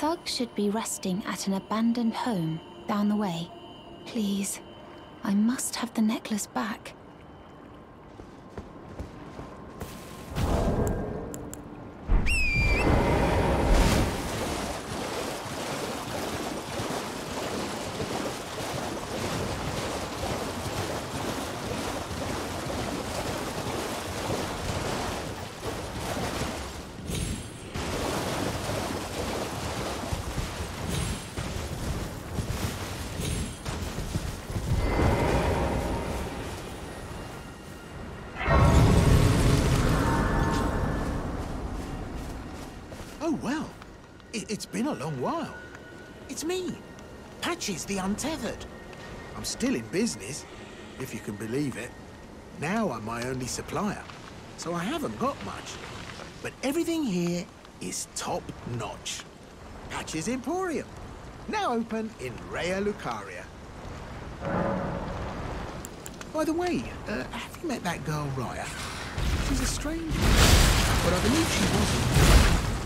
thug should be resting at an abandoned home down the way. Please, I must have the necklace back. Oh, well, it's been a long while. It's me, Patches the Untethered. I'm still in business, if you can believe it. Now I'm my only supplier, so I haven't got much. But everything here is top-notch. Patches Emporium, now open in Raya Lucaria. By the way, have you met that girl, Raya? She's a stranger, but I believe she wasn't.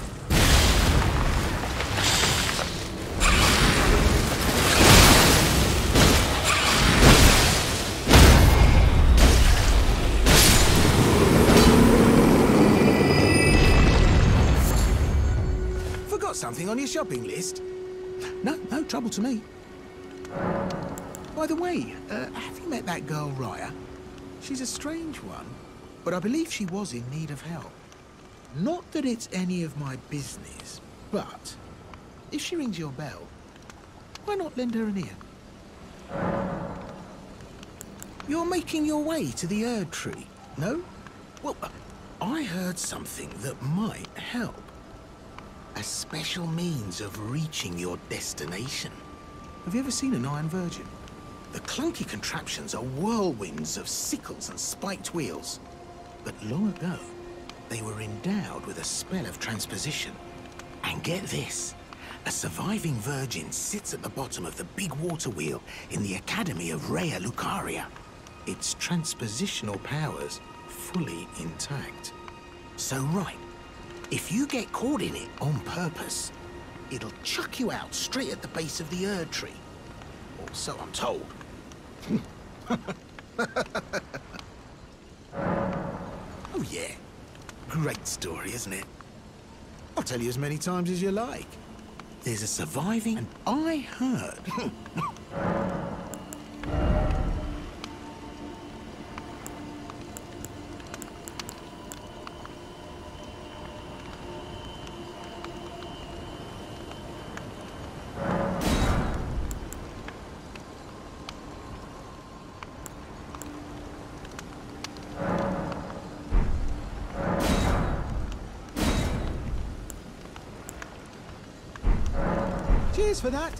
Something on your shopping list? No trouble to me. By the way, have you met that girl, Raya? She's a strange one, but I believe she was in need of help. Not that it's any of my business, but if she rings your bell, why not lend her an ear? You're making your way to the Erd Tree, no? Well, I heard something that might help. A special means of reaching your destination. Have you ever seen an Iron Virgin? The clunky contraptions are whirlwinds of sickles and spiked wheels. But long ago, they were endowed with a spell of transposition. And get this, a surviving virgin sits at the bottom of the big water wheel in the Academy of Raya Lucaria. Its transpositional powers fully intact. So right, if you get caught in it on purpose, it'll chuck you out straight at the base of the Erd Tree. Or so I'm told. Oh yeah, great story, isn't it? I'll tell you as many times as you like. There's a surviving, and I heard... Cheers for that.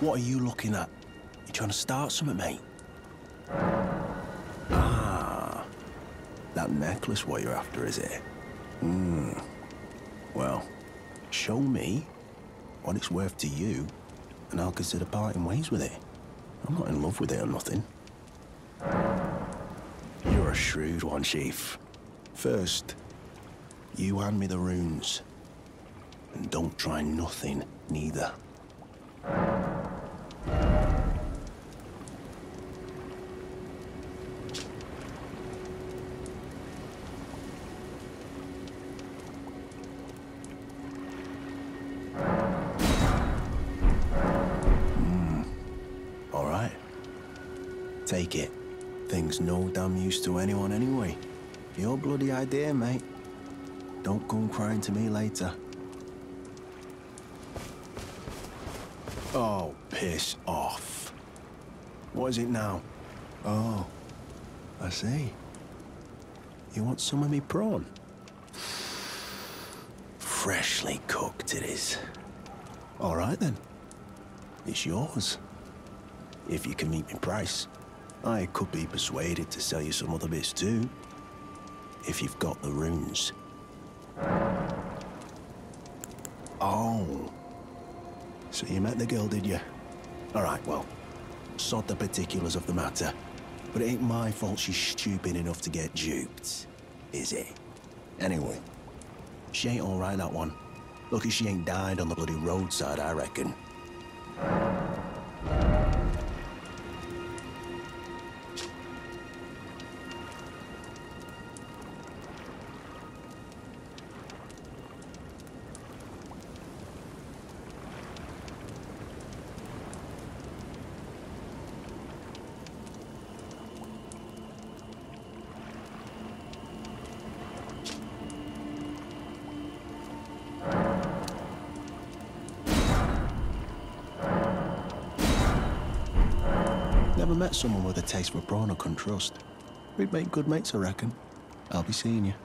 What are you looking at? You trying to start something, mate? Ah, that necklace what you're after, is it? Well, show me what it's worth to you, and I'll consider parting ways with it. I'm not in love with it or nothing. You're a shrewd one, Chief. First, you hand me the runes. And don't try nothing, neither. All right. Take it. Thing's no damn use to anyone anyway. Your bloody idea, mate. Don't come crying to me later. Oh, piss off. What is it now? Oh, I see. You want some of me prawn? Freshly cooked it is. All right then. It's yours. If you can meet me price. I could be persuaded to sell you some other bits too. If you've got the runes. Oh. So you met the girl, did you? All right, well, sod the particulars of the matter. But it ain't my fault she's stupid enough to get duped, is it? Anyway, she ain't all right, that one. Lucky she ain't died on the bloody roadside, I reckon. Never met someone with a taste for prawn I couldn't trust. We'd make good mates, I reckon. I'll be seeing you.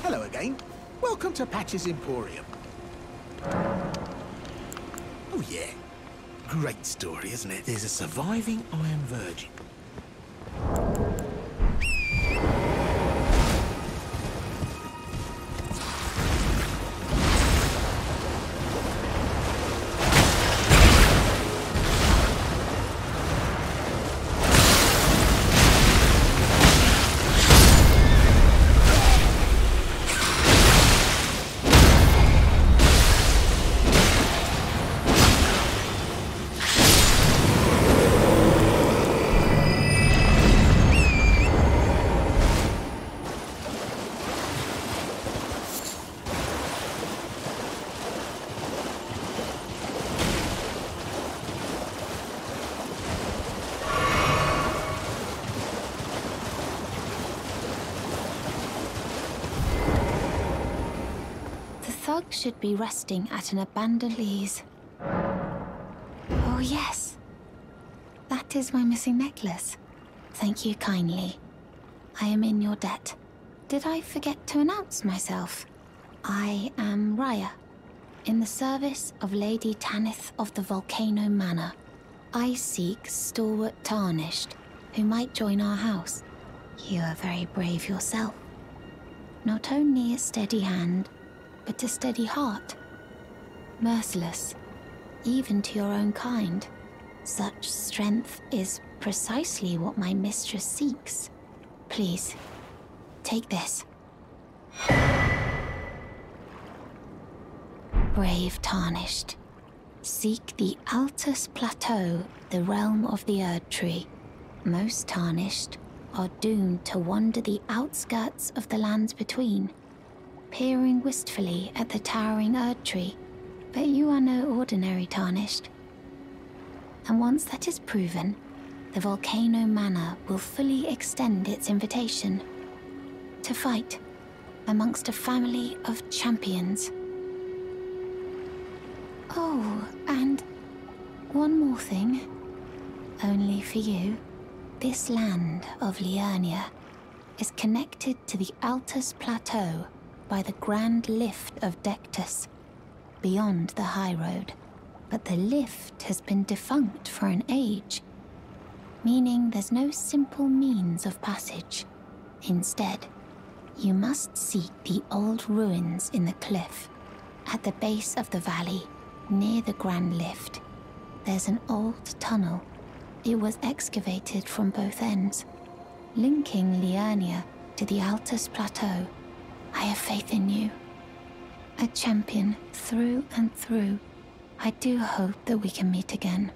Hello again. Welcome to Patch's Emporium. Oh yeah. Great story, isn't it? There's a surviving Iron Virgin. The thug should be resting at an abandoned please. Oh yes. That is my missing necklace. Thank you kindly. I am in your debt. Did I forget to announce myself? I am Raya, in the service of Lady Tanith of the Volcano Manor. I seek stalwart Tarnished, who might join our house. You are very brave yourself. Not only a steady hand, but a steady heart. Merciless, even to your own kind. Such strength is precisely what my mistress seeks. Please, take this. Brave Tarnished. Seek the Altus Plateau, the realm of the Erd Tree. Most Tarnished are doomed to wander the outskirts of the lands between, peering wistfully at the towering Erd Tree. But you are no ordinary Tarnished. And once that is proven, the Volcano Manor will fully extend its invitation to fight amongst a family of champions. Oh, and one more thing. Only for you. This land of Liurnia is connected to the Altus Plateau by the Grand Lift of Dectus, beyond the high road. But the lift has been defunct for an age, meaning there's no simple means of passage. Instead, you must seek the old ruins in the cliff. At the base of the valley, near the Grand Lift, there's an old tunnel. It was excavated from both ends, linking Liurnia to the Altus Plateau. I have faith in you. A champion through and through. I do hope that we can meet again.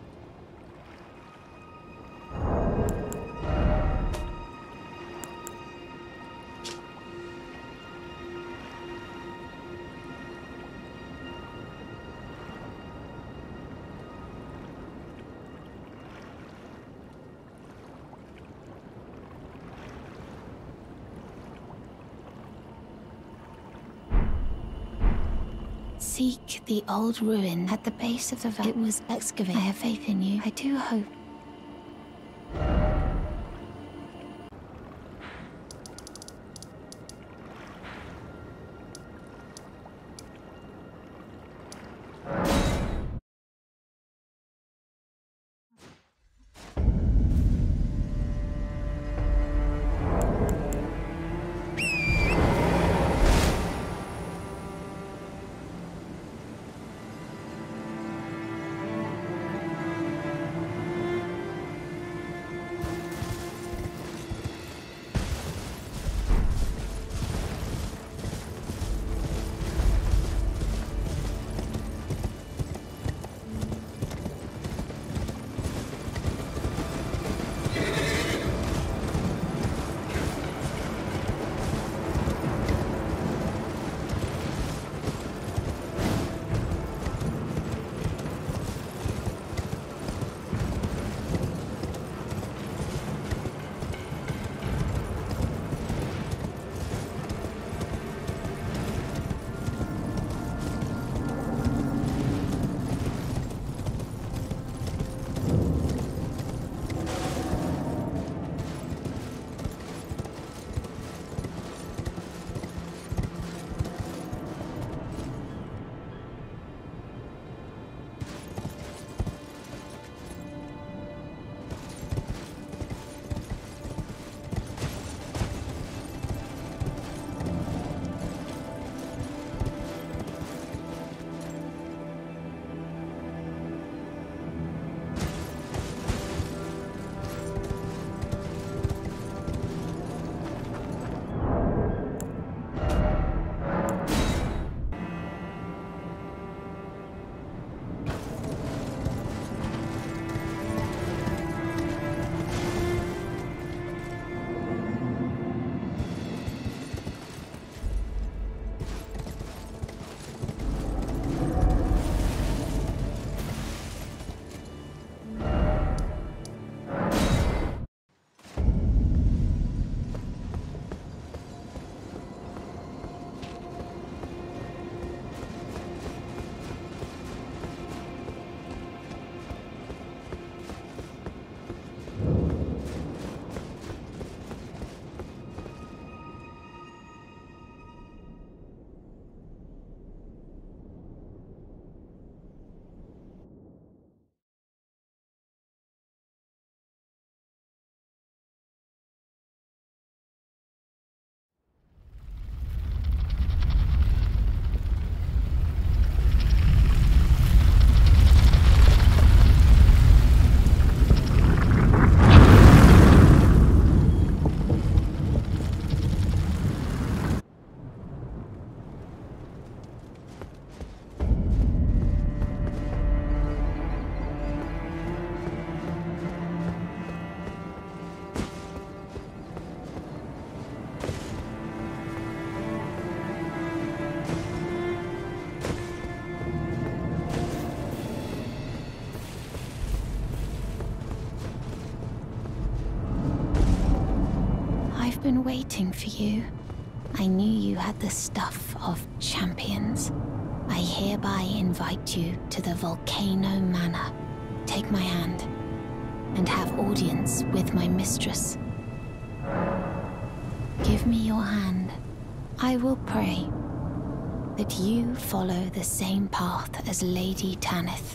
Seek the old ruin at the base of the valley. It was excavated. I have faith in you. I do hope. been waiting for you. I knew you had the stuff of champions. I hereby invite you to the Volcano Manor. Take my hand and have audience with my mistress. Give me your hand. I will pray that you follow the same path as Lady Tanith.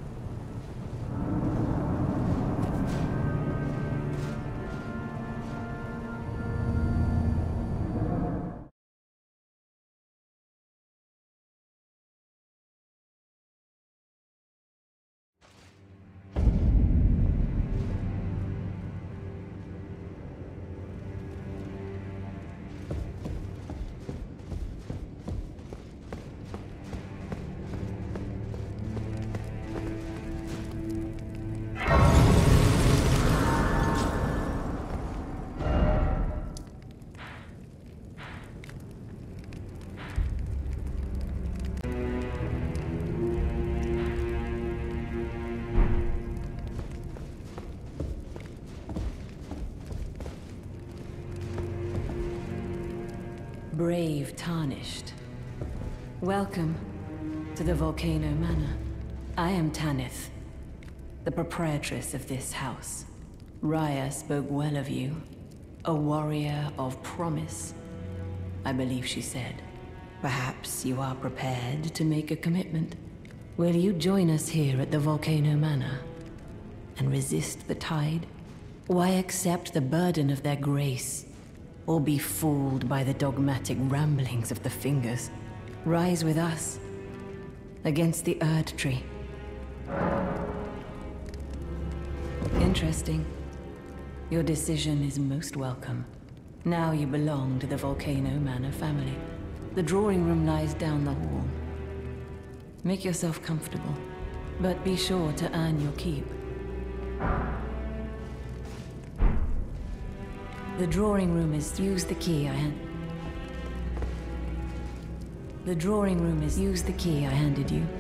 Brave Tarnished. Welcome to the Volcano Manor. I am Tanith, the proprietress of this house. Raya spoke well of you. A warrior of promise, I believe she said. Perhaps you are prepared to make a commitment. Will you join us here at the Volcano Manor and resist the tide? Why accept the burden of their grace? Or be fooled by the dogmatic ramblings of the Fingers? Rise with us against the Erdtree. Interesting. Your decision is most welcome. Now you belong to the Volcano Manor family. The drawing room lies down the hall. Make yourself comfortable, but be sure to earn your keep. The drawing room is... Use the key I handed you.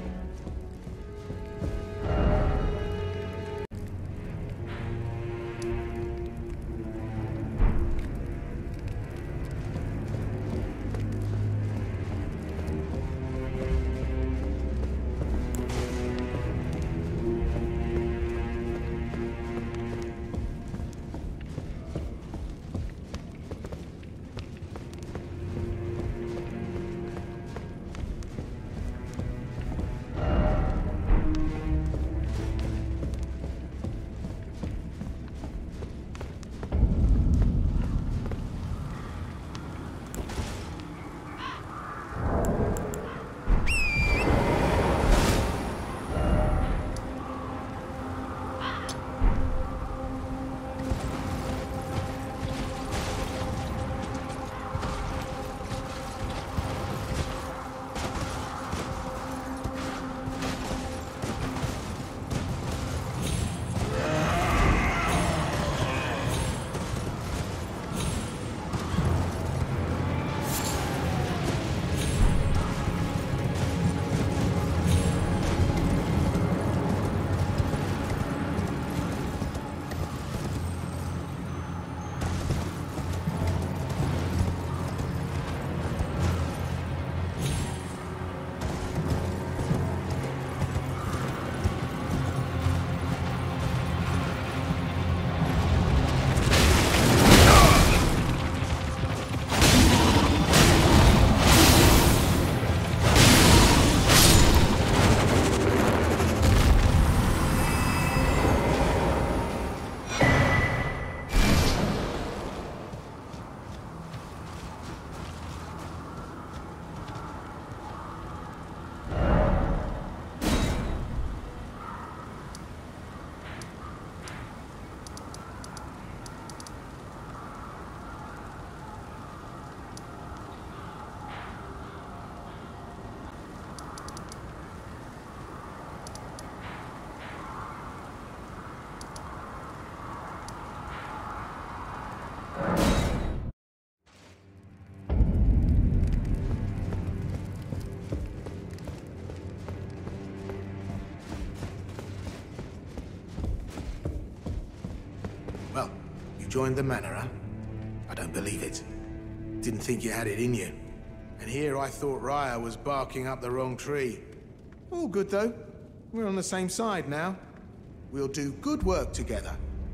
Joined the manor, huh? I don't believe it. Didn't think you had it in you. And here I thought Raya was barking up the wrong tree. All good, though. We're on the same side now. We'll do good work together.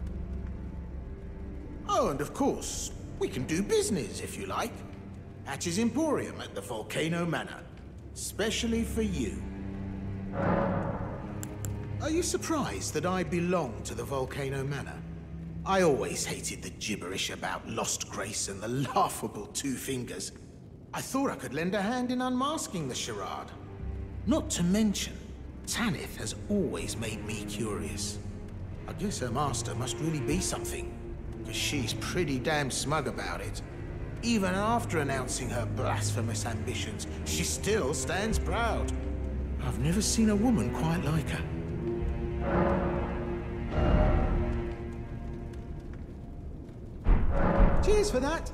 Oh, and of course, we can do business, if you like. Hatch's Emporium at the Volcano Manor. Specially for you. Are you surprised that I belong to the Volcano Manor? I always hated the gibberish about Lost Grace and the laughable Two Fingers. I thought I could lend a hand in unmasking the charade. Not to mention, Tanith has always made me curious. I guess her master must really be something, because she's pretty damn smug about it. Even after announcing her blasphemous ambitions, she still stands proud. I've never seen a woman quite like her. Cheers for that.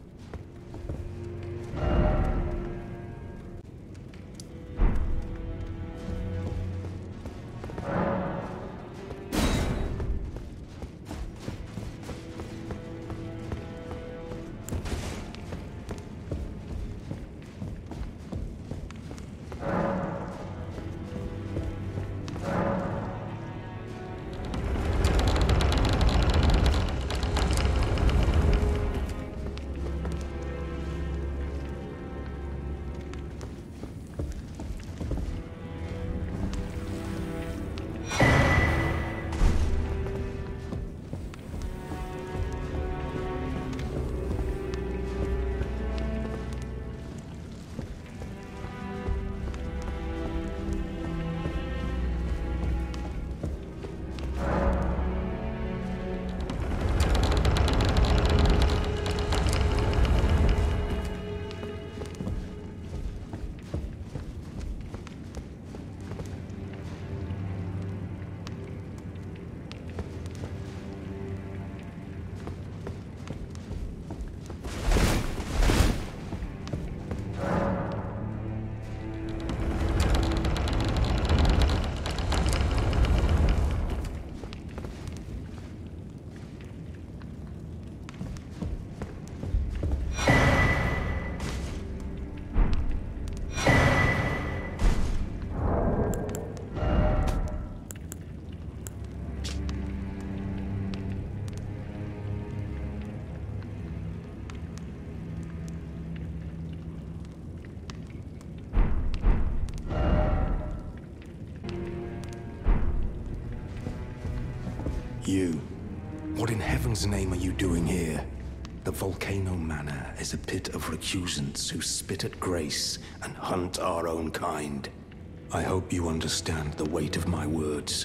You. What in heaven's name are you doing here? The Volcano Manor is a pit of recusants who spit at grace and hunt our own kind. I hope you understand the weight of my words.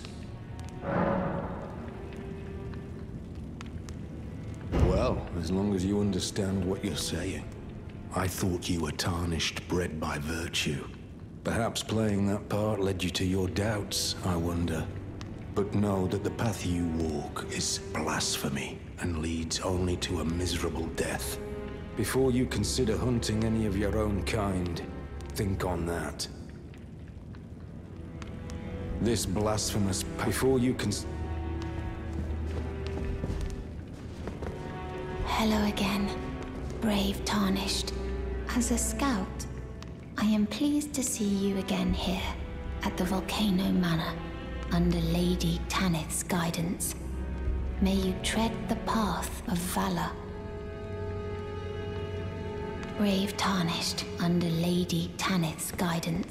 Well, as long as you understand what you're saying. I thought you were tarnished, bred by virtue. Perhaps playing that part led you to your doubts, I wonder. But know that the path you walk is blasphemy and leads only to a miserable death. Before you consider hunting any of your own kind, think on that. This blasphemous path. Before you Hello again, brave Tarnished. As a scout, I am pleased to see you again here at the Volcano Manor, under Lady Tanith's guidance. May you tread the path of valor. Brave Tarnished, under Lady Tanith's guidance.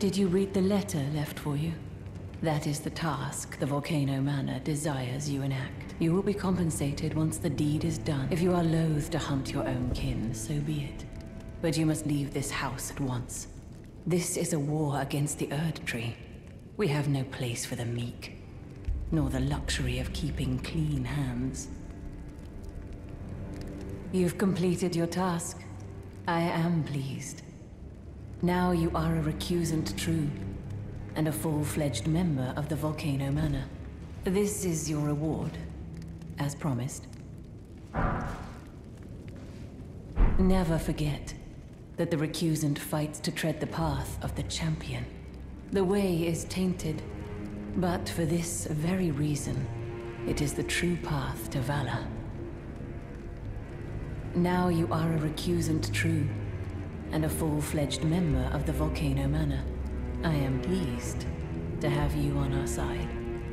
Did you read the letter left for you? That is the task the Volcano Manor desires you enact. You will be compensated once the deed is done. If you are loath to hunt your own kin, so be it. But you must leave this house at once. This is a war against the Erdtree. We have no place for the meek, nor the luxury of keeping clean hands. You've completed your task. I am pleased. Now you are a recusant true, and a full-fledged member of the Volcano Manor. This is your reward, as promised. Never forget that the recusant fights to tread the path of the champion. The way is tainted, but for this very reason, it is the true path to valor. Now you are a recusant true, and a full-fledged member of the Volcano Manor. I am pleased to have you on our side.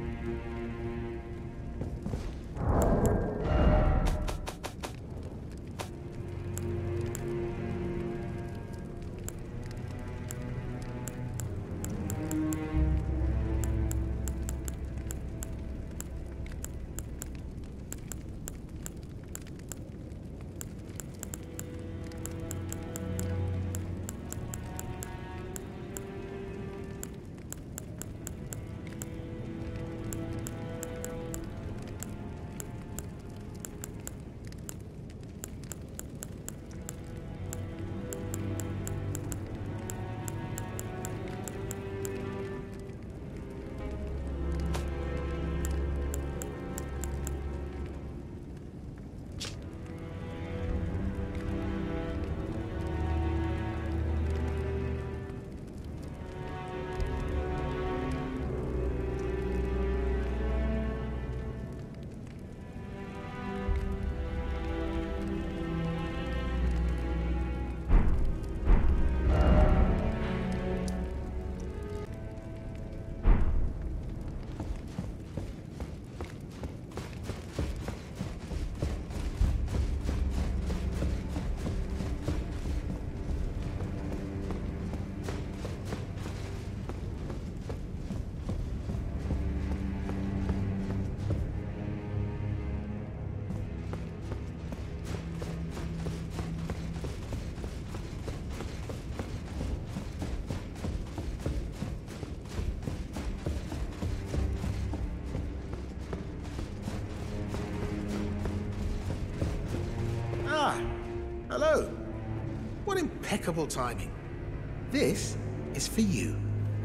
Hello. What impeccable timing. This is for you.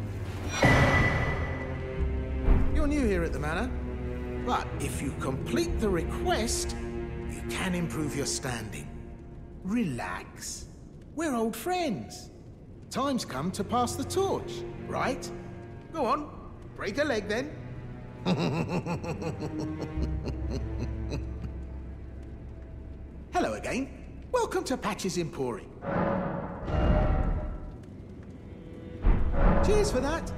You're new here at the Manor, but if you complete the request, you can improve your standing. Relax. We're old friends. Time's come to pass the torch, right? Go on, break a leg then. Hello again. Welcome to Patch's Emporium. Cheers for that.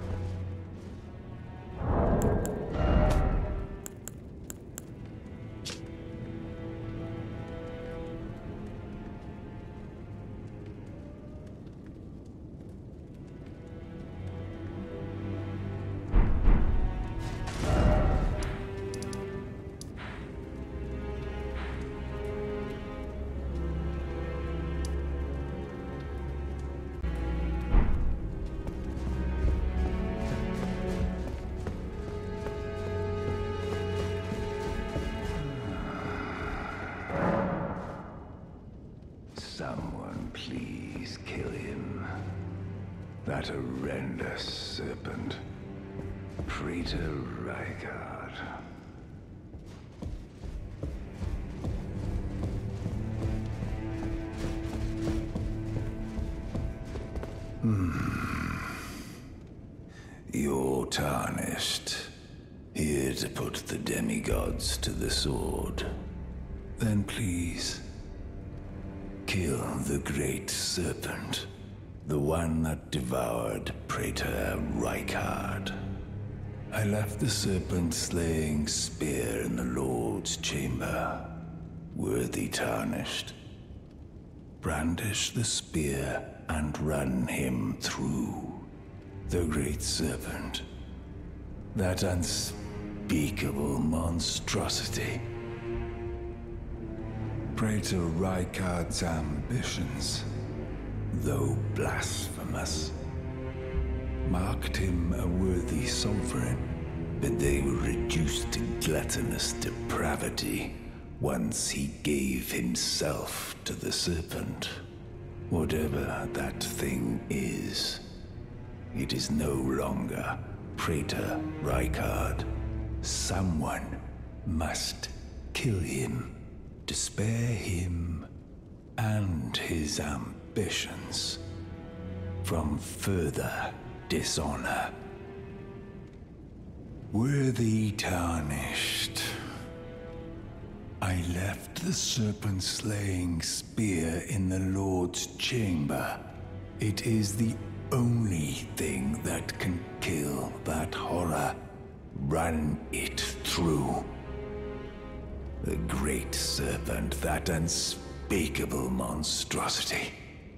Someone please kill him. That horrendous serpent. Praetor Rykard. You're tarnished. Here to put the demigods to the sword. Then please, kill the great serpent. The one that devoured Praetor Rykard. I left the serpent-slaying spear in the Lord's chamber. Worthy tarnished. Brandish the spear and run him through. The Great Serpent. That unspeakable monstrosity. Praetor Rykard's ambitions, though blasphemous, marked him a worthy sovereign. But they were reduced to gluttonous depravity once he gave himself to the Serpent. Whatever that thing is, it is no longer Praetor Rykard. Someone must kill him to spare him and his ambitions from further dishonor. Worthy Tarnished, I left the serpent-slaying spear in the Lord's chamber. It is the only thing that can kill that horror. Run it through. The Great Serpent, that unspeakable monstrosity.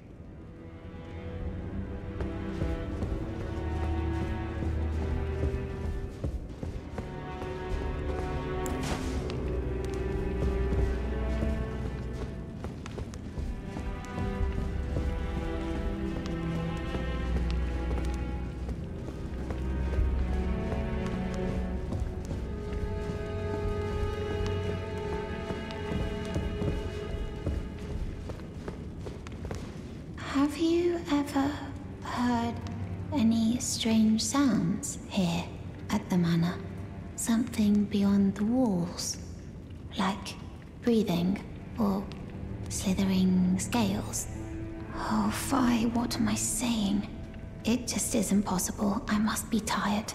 Have you ever heard any strange sounds here at the manor? Something beyond the walls? Like breathing or slithering scales? Oh, fie, what am I saying? It just isn't possible. I must be tired.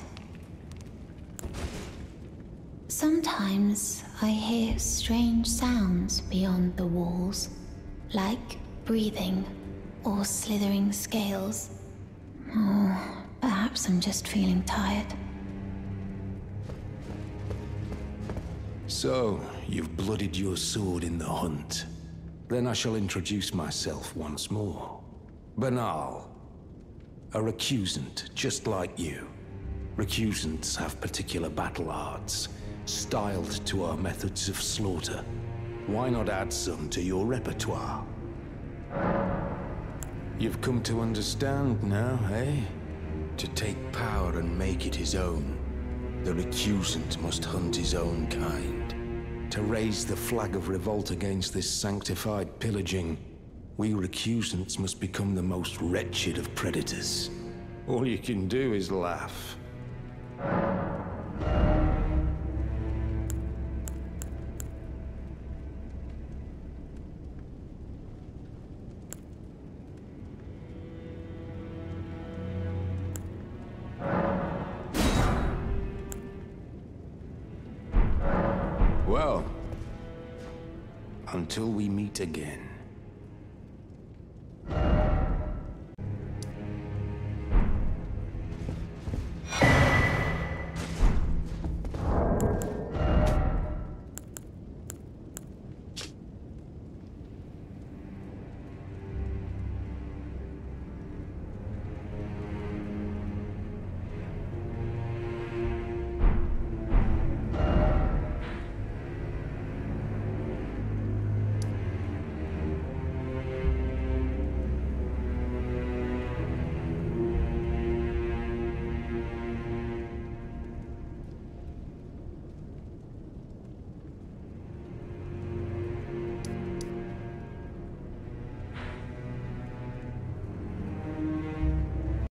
Sometimes I hear strange sounds beyond the walls, like breathing or slithering scales. Oh, perhaps I'm just feeling tired. So, you've bloodied your sword in the hunt. Then I shall introduce myself once more. Banal. A recusant, just like you. Recusants have particular battle arts, styled to our methods of slaughter. Why not add some to your repertoire? You've come to understand now, eh? To take power and make it his own, the recusant must hunt his own kind. To raise the flag of revolt against this sanctified pillaging, we recusants must become the most wretched of predators. All you can do is laugh. Well, until we meet again.